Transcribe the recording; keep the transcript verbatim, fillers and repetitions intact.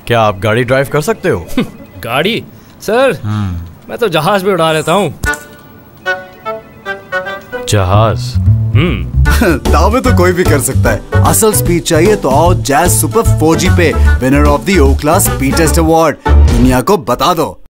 क्या आप गाड़ी ड्राइव कर सकते हो? गाड़ी? सर मैं तो जहाज भी उड़ा लेता हूँ। जहाज? हम्म दावे तो कोई भी कर सकता है। असल स्पीड चाहिए तो आओ जैज़ सुपर फोर जी पे, winner of the Ookla speed test award. दुनिया को बता दो।